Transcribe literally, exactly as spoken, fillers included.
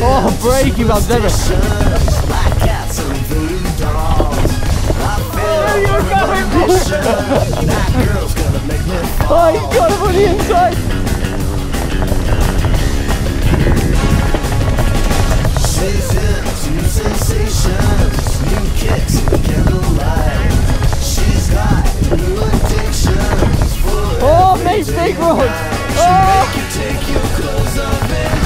Oh, breaking my never. There you go! Oh, he's got him on the inside! She's into sensations, new kicks in candlelight. She's got new addictions for oh, mate, big road! She make you take your clothes off and